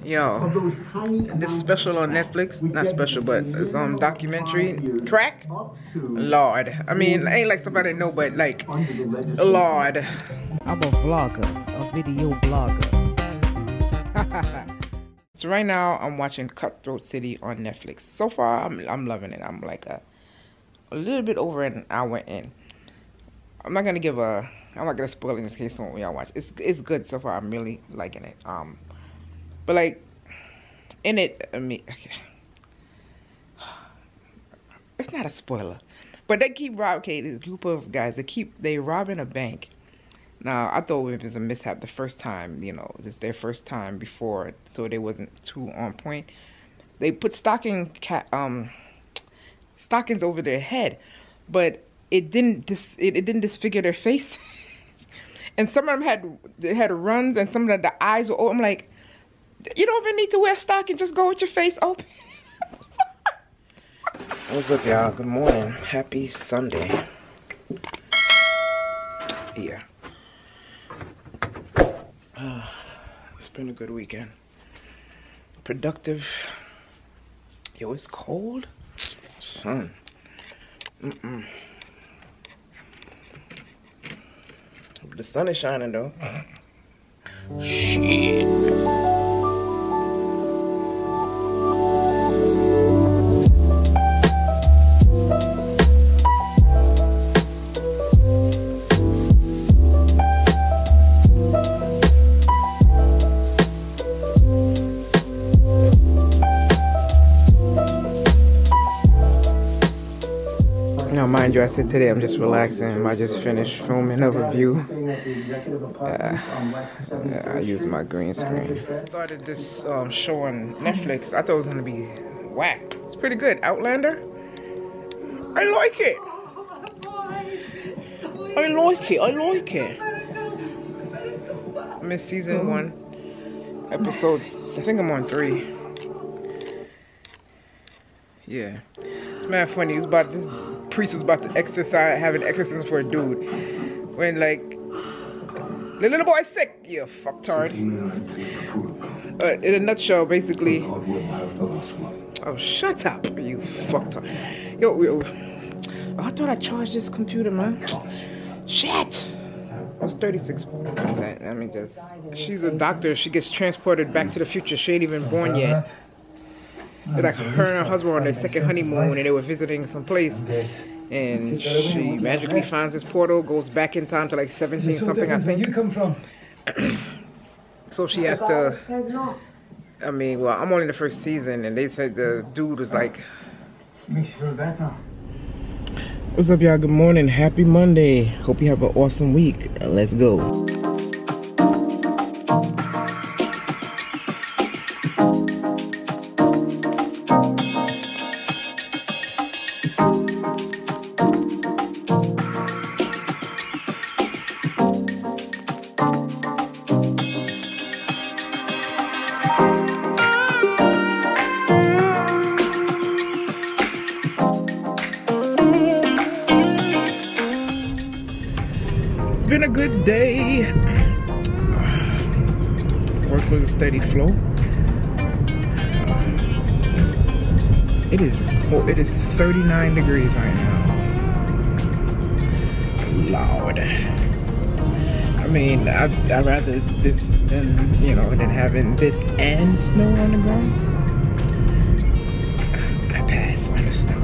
Yo, this special on Netflix, not special, but it's documentary, Crack? Lord. I mean, I ain't like somebody I know, but like, Lord. I'm a vlogger, a video blogger. So right now, I'm watching Cutthroat City on Netflix. So far, I'm loving it. I'm like a little bit over an hour in. I'm not gonna spoil it in case some of y'all watch. It's good so far. I'm really liking it. But like in it, I mean, it's not a spoiler. But they keep robbing. Okay, this group of guys, they robbing a bank. Now I thought it was a mishap the first time. You know, this is their first time before, so they wasn't too on point. They put stockings over their head, but it didn't disfigure their face. And some of them had runs, and some of them, the eyes were open. I'm like, you don't even need to wear a stocking, just go with your face open. What's up, y'all? Good morning. Happy Sunday. Yeah. It's been a good weekend. Productive. Yo, it's cold. Son. The sun is shining though. Shit. Now, mind you, I said today I'm just relaxing. I just finished filming a review. I used my green screen. I started this show on Netflix. I thought it was gonna be whack. It's pretty good. Outlander. I like it. I like it. I'm in season 1, episode. I think I'm on 3. Yeah, it's mad funny. It's about this priest was about to have an exorcism for a dude. When like the little boy's sick, you fucktard. In a nutshell, basically. Oh, shut up, you fucktard. Yo, I thought I charged this computer, man. Shit. It was 36%. I mean, just she's a doctor. She gets transported back to the future. She ain't even born yet. Like her and her husband were on their second honeymoon, and they were visiting some place, and she magically finds this portal, goes back in time to like 17 something, I think. So she has to. I mean, well, I'm only in the first season, and they said the dude was like. What's up, y'all? Good morning. Happy Monday. Hope you have an awesome week. Let's go. It's been a good day. Work was a steady flow. It is 39 degrees right now. Lord. I mean, I'd rather this than having this and snow on the ground. I pass on the snow.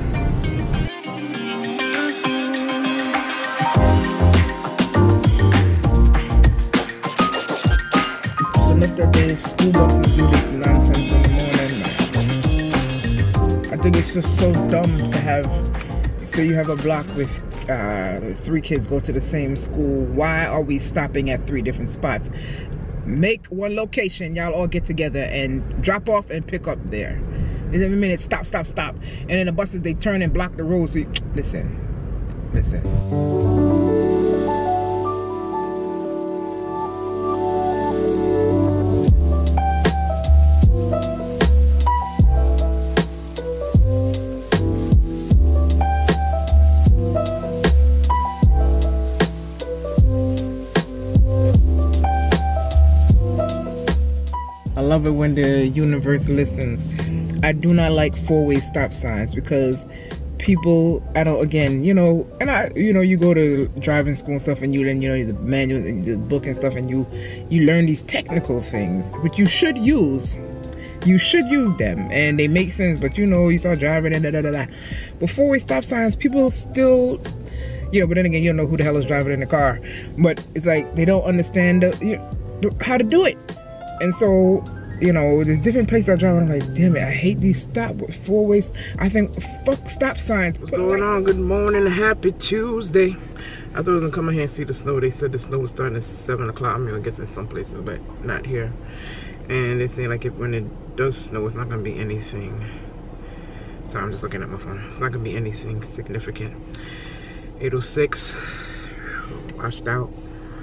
That the school buses do this nonsense in the morning. I think it's just so dumb to have, say you have a block with 3 kids go to the same school. Why are we stopping at 3 different spots? Make one location, y'all all get together and drop off and pick up there. In every minute, stop. And then the buses, they turn and block the road. So listen. love it when the universe listens. I do not like four-way stop signs because people, I don't, again, you know, and you go to driving school and stuff, and you then, you know, the manual and the book and stuff, and you learn these technical things, but you should use them, and they make sense. But you know, you start driving and But four-way stop signs, people still, you know. But then again, you don't know who the hell is driving in the car. But it's like they don't understand how to do it, and so. You know, there's different places I drive, and I'm like, damn it, I hate these four-ways. I think, fuck stop signs. What's going on? Good morning, happy Tuesday. I thought I was gonna come in here and see the snow. They said the snow was starting at 7 o'clock. I mean, I guess in some places, but not here. And they're saying like when it does snow, it's not gonna be anything. Sorry, I'm just looking at my phone. It's not gonna be anything significant. 8:06, washed out.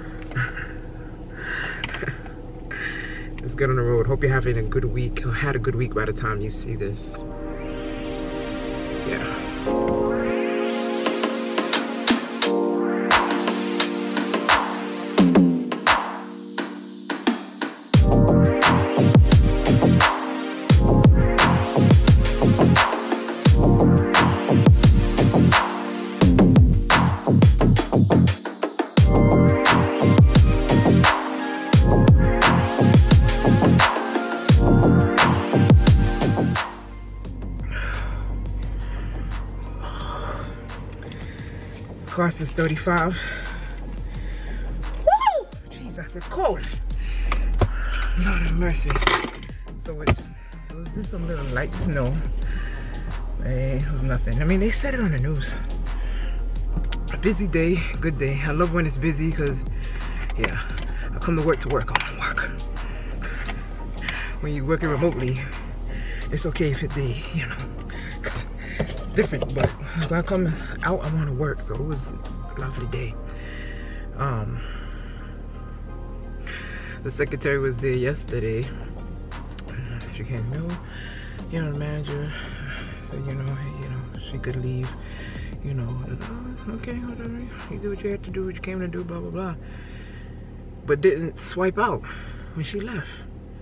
Let's get on the road. Hope you're having a good week, or had a good week by the time you see this. Yeah. Cost is 35. Woo! Jesus, it's cold. Lord have mercy. So it was just some little light snow. It was nothing. I mean, they said it on the news. A busy day, good day. I love when it's busy because, yeah, I come to work. I want to work. When you're working remotely, it's okay if it's the, you know, different, but when I come out, I want to work. So it was a lovely day. The secretary was there yesterday. She came, you know, the manager said, you know, she could leave, you know, okay, whatever, you do what you had to do, what you came to do, blah blah blah, but didn't swipe out when she left.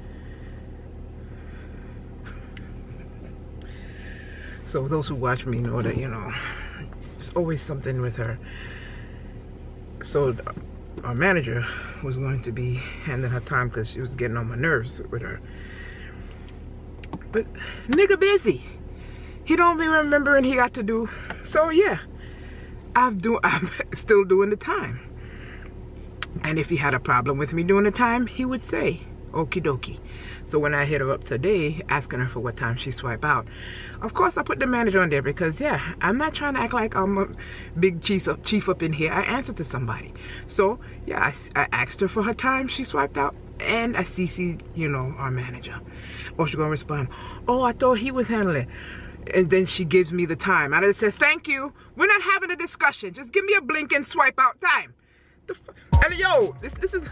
So those who watch me know that, you know, it's always something with her. So our manager was going to be handing her time because she was getting on my nerves with her. But nigga busy. He don't be remembering he got to do. So yeah, I'm still doing the time. And if he had a problem with me doing the time, he would say, okie dokie. So when I hit her up today, asking her for what time she swipe out, of course I put the manager on there because, yeah, I'm not trying to act like I'm a big chief up in here. I answered to somebody. So, yeah, I asked her for her time she swiped out, and I CC'd, you know, our manager. Oh, she's going to respond, oh, I thought he was handling it. And then she gives me the time. I just said, thank you. We're not having a discussion. Just give me a blink and swipe out time. And yo, this is...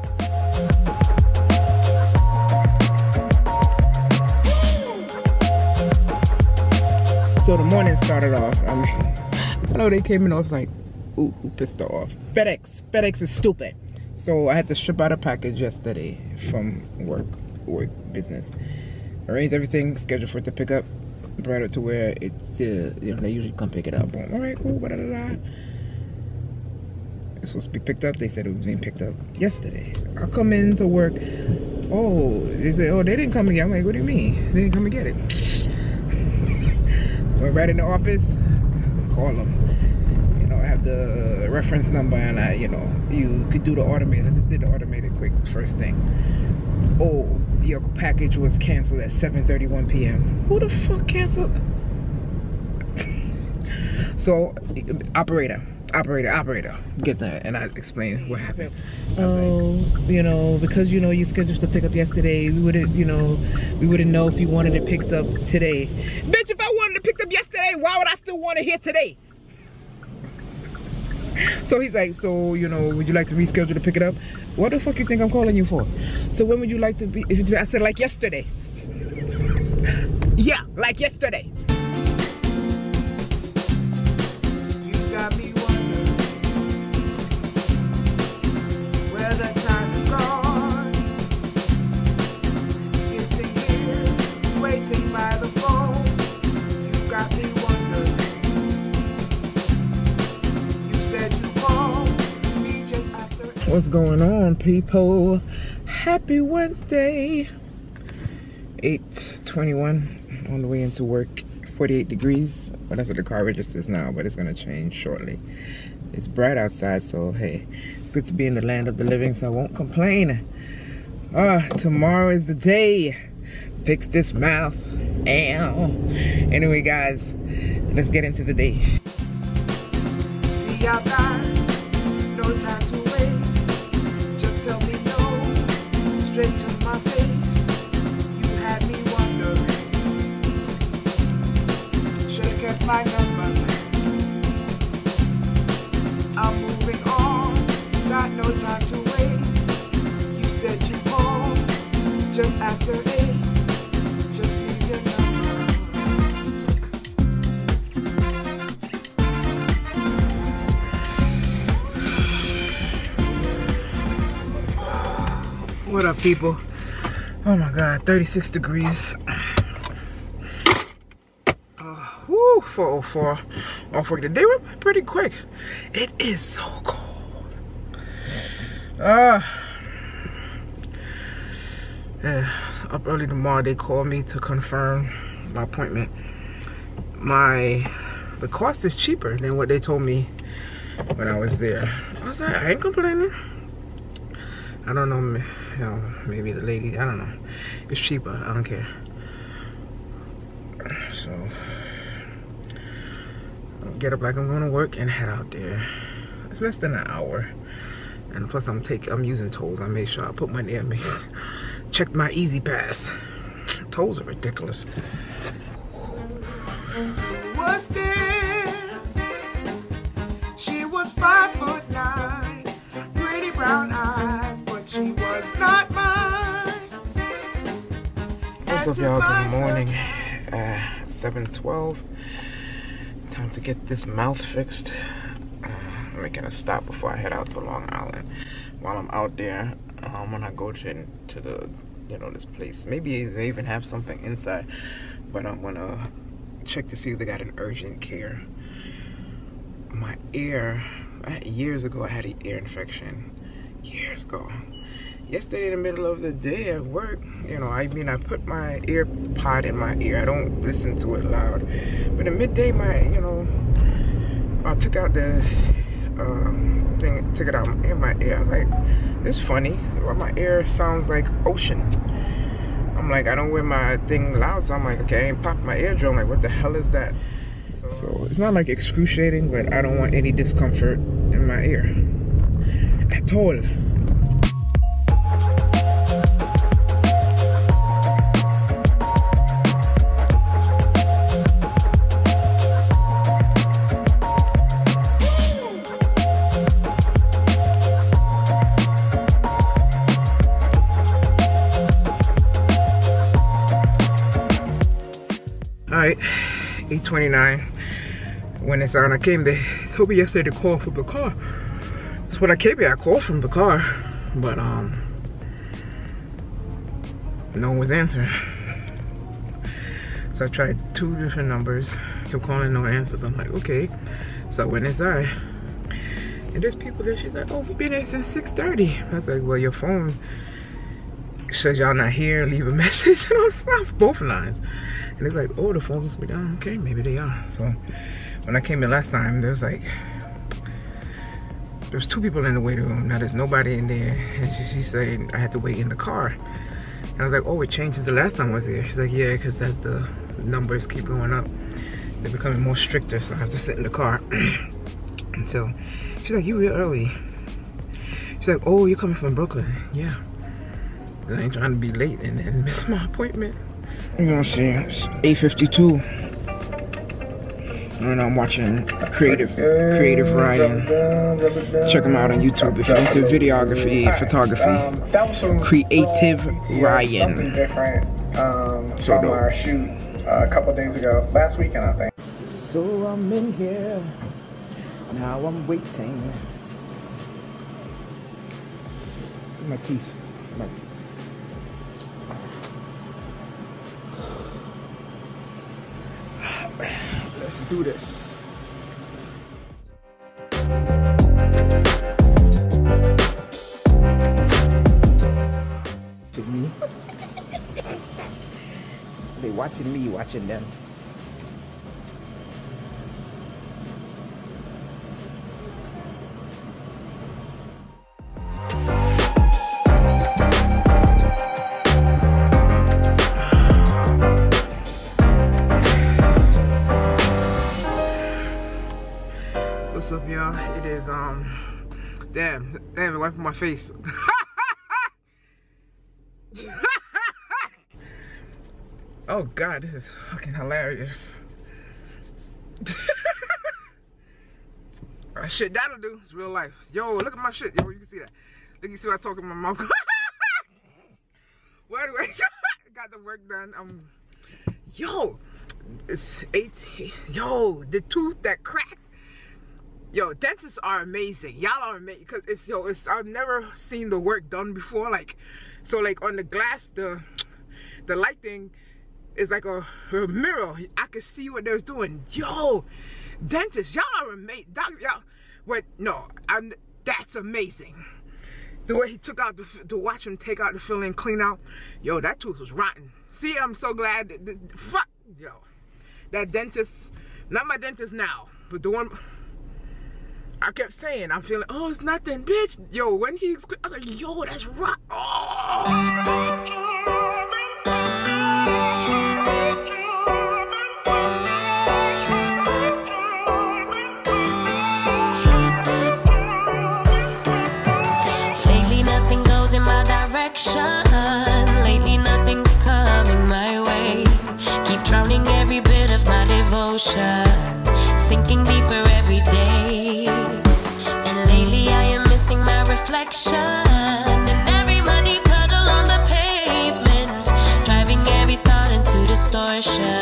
So the morning started off, I mean, I know they came in, I was like, ooh, pissed off. FedEx is stupid. So I had to ship out a package yesterday from work business. Arranged everything, scheduled for it to pick up, brought it to where it's, you know, they usually come pick it up. All right, cool, blah, blah, blah. It's supposed to be picked up. They said it was being picked up yesterday. I come into work, oh, they said, oh, they didn't come and get it. I'm like, what do you mean? They didn't come and get it. Went right in the office, call them. You know, I have the reference number, and you know, you could do the automated. I just did the automated quick first thing. Oh, your package was canceled at 7:31 p.m. Who the fuck canceled? So, operator, get that, and I explained what happened. Oh, you know, because you know you scheduled to pick up yesterday, we wouldn't know if you wanted it picked up today. Bitch, if I wanted it picked up yesterday, why would I still want it here today? So he's like, so you know, would you like to reschedule to pick it up? What the fuck you think I'm calling you for? So when would you like to be? I said like yesterday. Yeah, like yesterday. You got me. What's going on, people? Happy Wednesday. 8:21 on the way into work. 48 degrees. Well, that's what the car registers now, but it's gonna change shortly. It's bright outside, so hey, it's good to be in the land of the living, so I won't complain. Tomorrow is the day. Fix this mouth. Ow. Anyway, guys, let's get into the day. See, I've got no time to waste. Just tell me no, straight to my face. You had me wondering. Should've kept my number. I'm moving on, got no time to waste. You said you called just after 8. Just leave your number. What up, people? Oh my God, 36 degrees. Woo, 4:04 off work. The day went pretty quick. It is so cold. Yeah, up early tomorrow. They called me to confirm my appointment. The cost is cheaper than what they told me when I was there. I was like, I ain't complaining. I don't know, you know, maybe the lady, I don't know. It's cheaper, I don't care. So, I'll get up like I'm gonna work and head out there. It's less than an hour. And plus I'm using tolls. I made sure I put money in me. Checked my Easy Pass. Tolls are ridiculous. Was there? She was 5'9", pretty brown eyes, but she was not mine. What's up, y'all? Good morning. 7:12. Time to get this mouth fixed. I'm making a stop before I head out to Long Island. While I'm out there, when I go to the, you know, this place, maybe they even have something inside, but I'm gonna check to see if they got an urgent care. My ear, years ago I had an ear infection. Years ago. Yesterday in the middle of the day at work, you know, I put my ear pod in my ear. I don't listen to it loud. But at midday, you know, I took out the thing, took it out in my ear. I was like, this is funny. My ear sounds like ocean. I'm like, I don't wear my thing loud, so I'm like, okay, I ain't popped my eardrum. Like, what the hell is that? So it's not like excruciating, but I don't want any discomfort in my ear at all. Alright, 8:29. When it's on, I came there. They told me yesterday to call from the car. That's what I came here. I called from the car, but no one was answering. So I tried 2 different numbers. Kept calling, no answers. I'm like, okay. So I went inside, and there's people there. She's like, oh, we've been there since 6:30. I was like, well, your phone says y'all not here. Leave a message. And I was off both lines. And it's like, oh, the phone's supposed to be down. Okay, maybe they are. So when I came in last time, there was 2 people in the waiting room. Now there's nobody in there. And she said I had to wait in the car. And I was like, oh, it changes the last time I was there. She's like, yeah, because as the numbers keep going up, they're becoming more stricter. So I have to sit in the car until. She's like, you real early. She's like, oh, you're coming from Brooklyn. Yeah. I ain't trying to be late and miss my appointment. You're gonna see, it's 8:52. And I'm watching Creative Ryan. Check him out on YouTube if you're into videography, photography. Creative Ryan. Something different So from our shoot a couple days ago, last weekend I think. So I'm in here. Now I'm waiting. Look at my teeth. Let's do this. They watching me, watching them. What's up, y'all? It is damn, wiping my face. Oh God, this is fucking hilarious. Shit, that'll do. It's real life. Yo, look at my shit. Yo, you can see that. Look, you see what I talk in my mouth. Well, anyway, got the work done. Yo, it's 18. Yo, the tooth that cracked. Yo, dentists are amazing. Y'all are amazing because I've never seen the work done before. Like, so like on the glass, the light thing is like a mirror. I could see what they're doing. Yo, dentists, y'all are amazing. Y'all, what? No, that's amazing. The way he took out to watch him take out the filling, clean out. Yo, that tooth was rotten. See, I'm so glad. Fuck, yo, that dentist, not my dentist now, but the one. I kept saying, I'm feeling, oh, it's nothing, bitch. Yo, when I was like, yo, that's right. Oh. Lately, nothing goes in my direction. Lately, nothing's coming my way. Keep drowning every bit of my devotion, sinking deeper every day. Reflection and every muddy puddle on the pavement, driving every thought into distortion.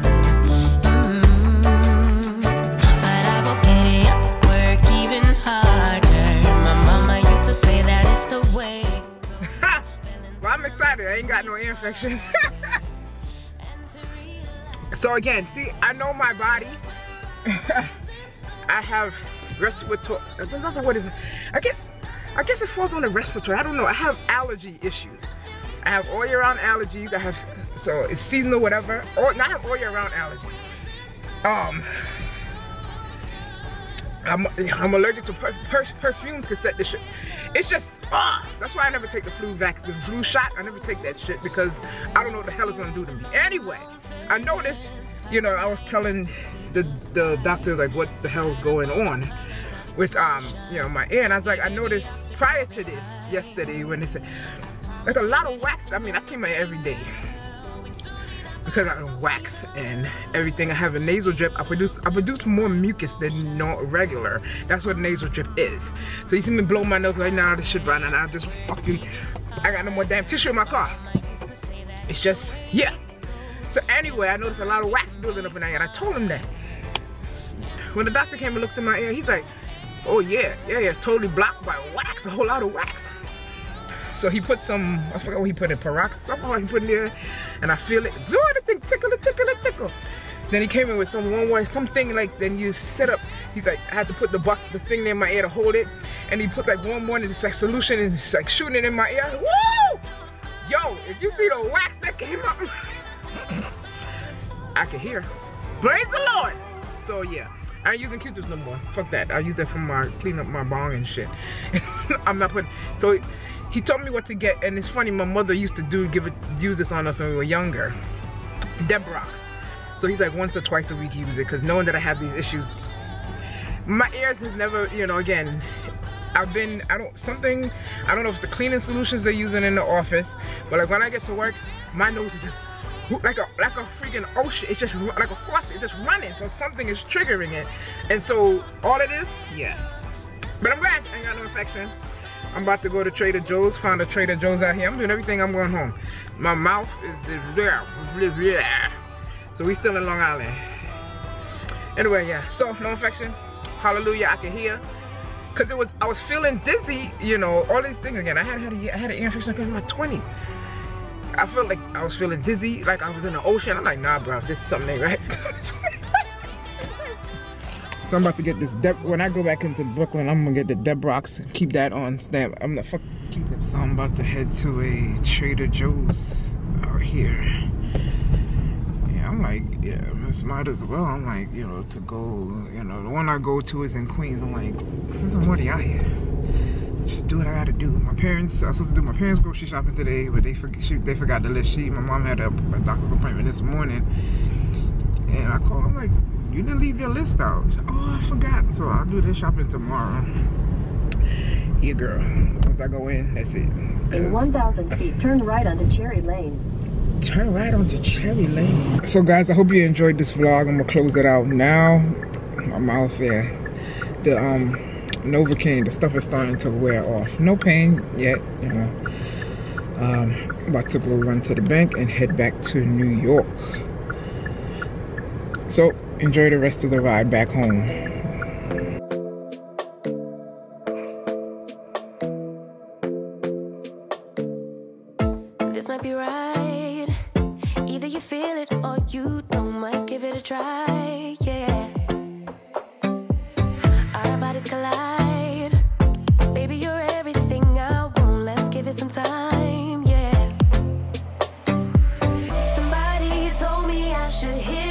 But I will get it up, work even harder. My mama used to say that it's the way. Well, I'm excited. I ain't got no ear infection. So again, see, I know my body. I have respiratory. What is it? I guess it falls on the respiratory. I don't know. I have allergy issues. I have all year round allergies. So it's seasonal, whatever. Or not all year round allergies. I'm allergic to perfumes. Can set this shit. It's just that's why I never take the flu vaccine, the flu shot. I never take that shit because I don't know what the hell it's gonna do to me. Anyway, I noticed. You know, I was telling the doctor like what the hell's going on with you know, my ear, and I was like, I noticed prior to this yesterday when they said like a lot of wax. I mean, I clean my ear every day because I don't wax and everything. I have a nasal drip. I produce more mucus than regular. That's what a nasal drip is. So you see me blow my nose right now, this shit running, and I just fucking, I got no more damn tissue in my car. It's just, yeah. So anyway, I noticed a lot of wax building up in there, and I told him that. When the doctor came and looked in my ear, he's like, oh yeah, it's totally blocked by wax, a whole lot of wax. So he put some, I forgot what he put in, peroxide, something he put in there, and I feel it. Oh, the thing tickle. Then he came in with something like, then you set up, he's like, I had to put the thing in my ear to hold it, and he put like warm water, it's like solution, and it's like shooting it in my ear. Woo! Yo, if you see the wax that came up, I can hear. Praise the Lord! So yeah. I ain't using Q-tips no more. Fuck that. I use that for my clean up my bong and shit. I'm not putting. So he told me what to get, and it's funny. My mother used to use this on us when we were younger. Debrox. So he's like once or twice a week he uses it because knowing that I have these issues, my ears has never. You know, again, I don't know if it's the cleaning solutions they're using in the office, but like when I get to work, my nose is just like a freaking ocean. It's just like a faucet. It's just running. So something is triggering it. And so all it is, yeah. But I'm glad I ain't got no infection. I'm about to go to Trader Joe's. Found a Trader Joe's out here. I'm doing everything. I'm going home. My mouth is so we still in Long Island. Anyway, yeah. So no infection. Hallelujah. I can hear. Cause I was feeling dizzy. You know, all these things again. I had an ear infection in my 20s. I felt like I was feeling dizzy, like I was in the ocean. I'm like, nah, bro, this is something ain't right. So I'm about to get this, when I go back into Brooklyn, I'm gonna get the Debrox, keep that on stamp. I'm the fuck Q-tips. So I'm about to head to a Trader Joe's out here. it's might as well. I'm like, you know, to go, you know, the one I go to is in Queens. I'm like, since I'm already out here, just do what I gotta do. My parents, I was supposed to do my parents' grocery shopping today, but they forgot to list. My mom had a doctor's appointment this morning, and I called. I'm like, you didn't leave your list out. Oh, I forgot. So I'll do this shopping tomorrow. Yeah, girl. Once I go in, that's it. In 1,000 feet, turn right onto Cherry Lane. Turn right onto Cherry Lane. So guys, I hope you enjoyed this vlog. I'm gonna close it out now. My mouth there. The Novocaine, the stuff is starting to wear off. No pain yet, you know. About to go run to the bank and head back to New York. So enjoy the rest of the ride back home. This might be right. Either you feel it or you don't. Might give it a try, yeah. Our bodies collide. Baby, you're everything I want. Let's give it some time, yeah. Somebody told me I should hit